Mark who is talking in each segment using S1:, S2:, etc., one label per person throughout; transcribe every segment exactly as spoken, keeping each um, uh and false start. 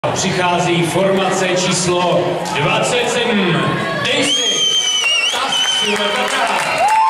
S1: Přichází formace číslo dvacet sedm. Daisy, Task Silver Praha.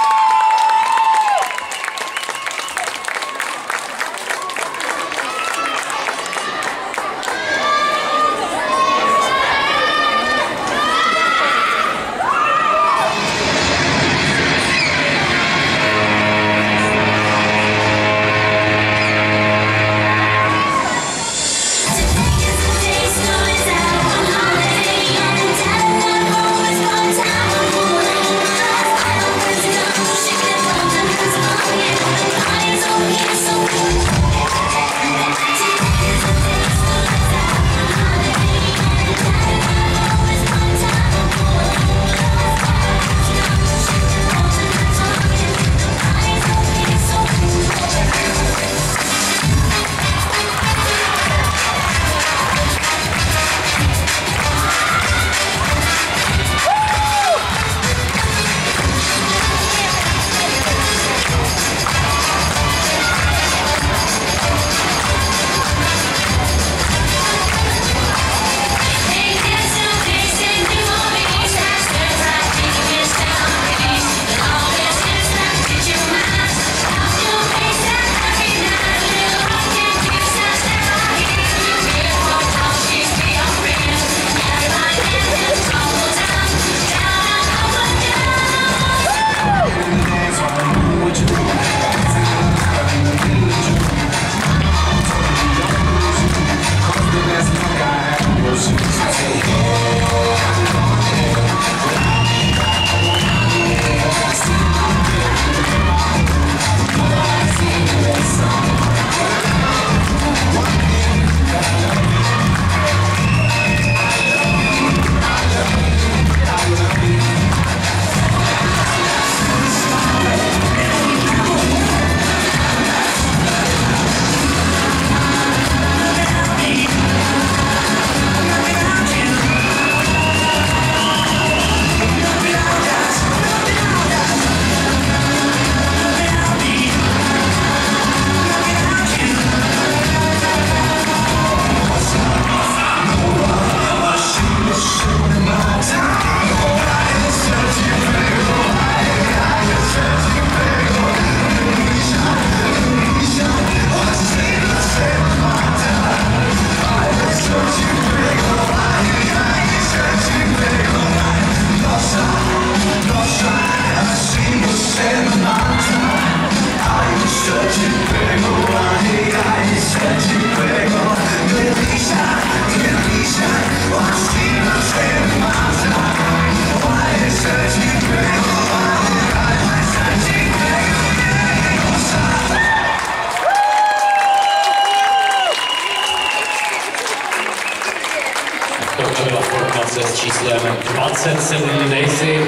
S2: To byla formace s číslem dvacet sedm Daisy,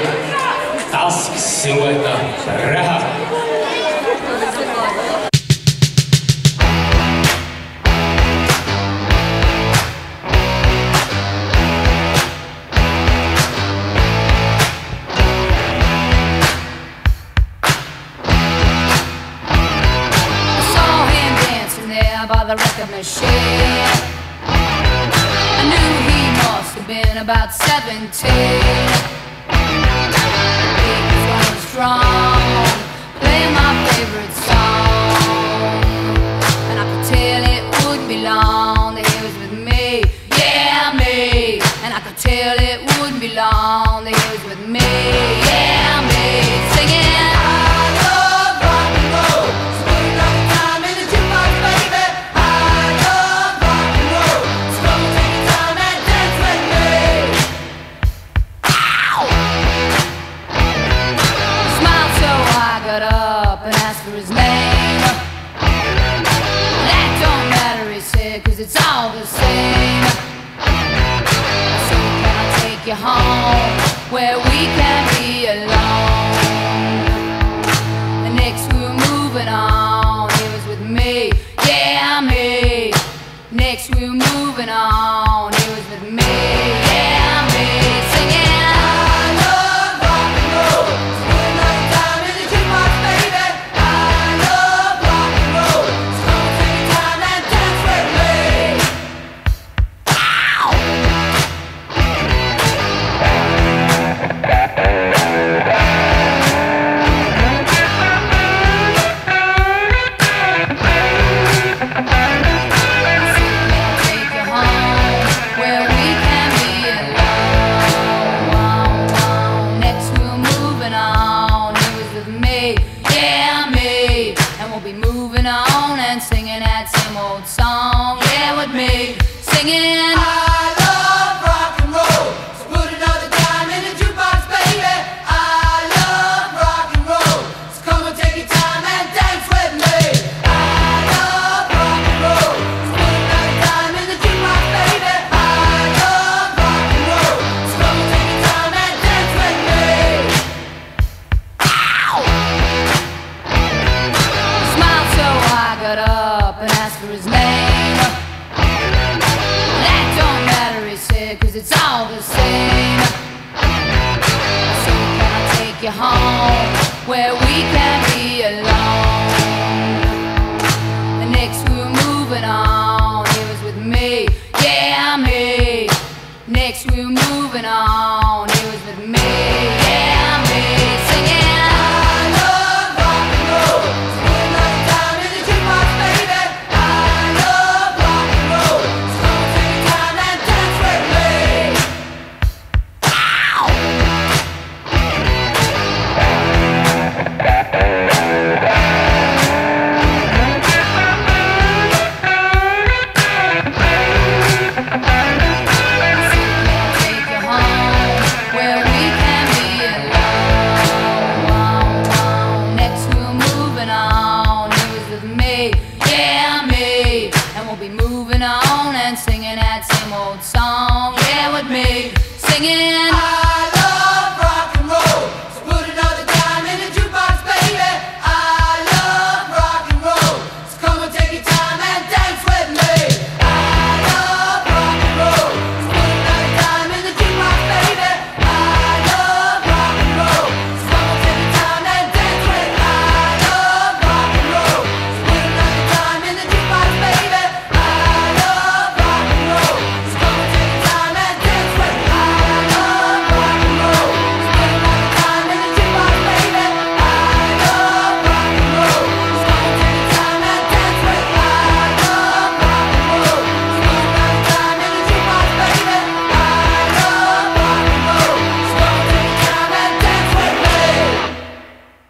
S2: Task Silver Praha.
S3: By the record machine, I knew he must have been about seventeen. He was going strong, playing my favorite song, and I could tell it wouldn't be long that he was with me, yeah me. And I could tell it wouldn't be long that he was with me, yeah me, singing. Cause it's all the same. So can I take you home where we can be alone? And next we were moving on. He was with me, yeah me. Next we were moving on. He was with me, yeah me. Singing. take you home where we can be alone. And next we were moving on, it was with me, yeah, me. Next we were moving on, it was with me, yeah, me. Singing, I love rock and roll. Spend my time in the jukebox, baby. I love rock and roll. So take your time and dance with me. Ow! Moving on and singing that same old song, yeah, with me, singing.